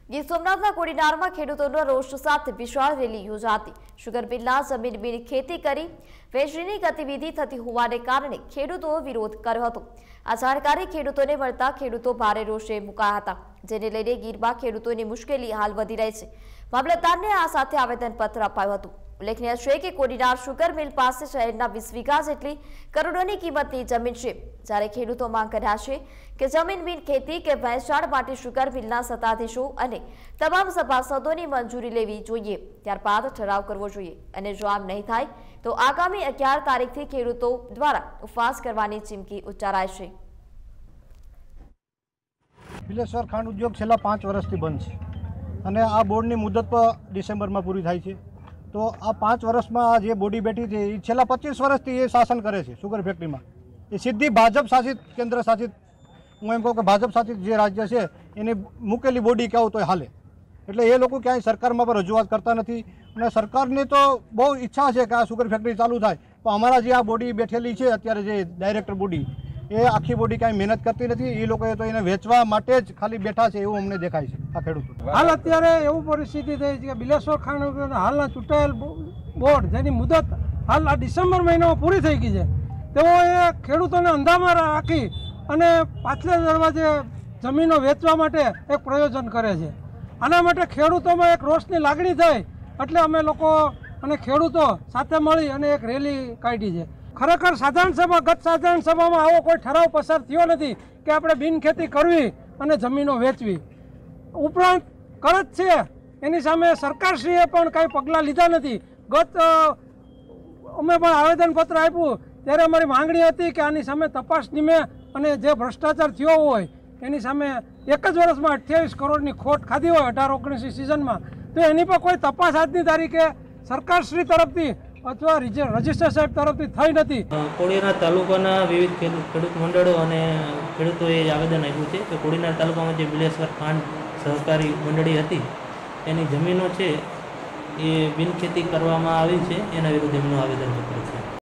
ગીર સોમનાથના કોડીનારમાં ખેડૂતોનો રોષ સાથે વિશાળ રેલી યોજાતી। શુગર મિલના જમીન બિન ખેતી કરી વેચણીની ગતિવિધિ થતી હોવાને કારણે ખેડૂતોએ વિરોધ કર્યો હતો। આ જાણકારી ખેડૂતોને મળતા ખેડૂતો ભારે રોષે મુકાયા હતા, જેને લઈને ગીરમાં ખેડૂતોની મુશ્કેલી હાલ વધી રહી છે। મામલતદારને આ સાથે આવેદનપત્ર અપાયું હતું। ઉલ્લેખનીય છે કે કોડીનાર શુગર મિલ પાસે શહેરના 20 વીઘા જેટલી કરોડોની કિંમતની જમીન છે, જ્યારે ખેડૂતો માંગ કર્યા છે કે જમીન બિન ખેતી કે વહેંચાણ માટે શુગર મિલના સત્તાધીશો અને તમામ સભાસદોની મંજૂરી લેવી જોઈએ, ત્યારબાદ ઠરાવ કરવો જોઈએ અને જો આમ નહીં થાય તો આગામી 11 તારીખથી ખેડૂતો દ્વારા ઉપવાસ કરવાની ચીમકી ઉચ્ચારાઈ છે। બિલેશ્વર ખાંડ ઉદ્યોગ છેલ્લા 5 વર્ષથી બંધ છે અને આ બોર્ડની મુદત પણ ડિસેમ્બરમાં પૂરી થાય છે। તો આ 5 વર્ષમાં આ જે બોડી બેઠી છે એ છેલ્લા 25 વર્ષથી એ શાસન કરે છે શુગર ફેક્ટરીમાં। એ સીધી ભાજપ શાસિત કેન્દ્ર શાસિત, હું એમ કહું કે ભાજપ શાસિત જે રાજ્ય છે એની મૂકેલી બોડી કહું તો હાલે, એટલે એ લોકો ક્યાંય સરકારમાં પણ રજૂઆત કરતા નથી। અને સરકારની તો બહુ ઈચ્છા છે કે આ શુગર ફેક્ટરી ચાલુ થાય, પણ અમારા જે આ બોડી બેઠેલી છે અત્યારે જે ડાયરેક્ટર બોડી, એ આખી બોડી કાંઈ મહેનત કરતી નથી। એ લોકોએ તો એને વેચવા માટે જ ખાલી બેઠા છે એવું અમને દેખાય છે આ ખેડૂતો। હાલ અત્યારે એવું પરિસ્થિતિ થઈ છે કે બિલેશ્વર ખાંડ હાલના ચૂંટાયેલ બોર્ડ જેની મુદત હાલ આ ડિસેમ્બર મહિનામાં પૂરી થઈ ગઈ છે, તેઓએ ખેડૂતોને અંધામાં રાખી અને પાછલા દરવાજે જમીનો વેચવા માટે એક પ્રયોજન કરે છે। આના માટે ખેડૂતોમાં એક રોષની લાગણી થઈ એટલે અમે લોકો અને ખેડૂતો સાથે મળી અને એક રેલી કાઢી છે। ખરેખર ગત સાધારણ સભામાં આવો કોઈ ઠરાવ પસાર થયો નથી કે આપણે બિનખેતી કરવી અને જમીનો વેચવી, ઉપરાંત કરજ છે એની સામે સરકારશ્રીએ પણ કાંઈ પગલાં લીધા નથી। અમે પણ આવેદનપત્ર આપ્યું ત્યારે અમારી માંગણી હતી કે આની સામે તપાસ નીમે અને જે ભ્રષ્ટાચાર થયો હોય એની સામે એક જ વર્ષમાં 28 કરોડની ખોટ ખાધી હોય 18-19 સિઝનમાં, તો એની પર કોઈ તપાસ આજની તારીખે સરકારશ્રી તરફથી અથવા રજિસ્ટર સાહેબ તરફથી થઈ નથી। કોડીનાર તાલુકાના વિવિધ ખેડૂત મંડળો અને ખેડૂતોએ આવેદન આપ્યું છે કે કોડીનાર તાલુકામાં જે બિલેશ્વર ખાંડ સહકારી મંડળી હતી એની જમીનો છે એ બિનખેતી કરવામાં આવી છે, એના વિરુદ્ધ એમનું આવેદનપત્ર છે।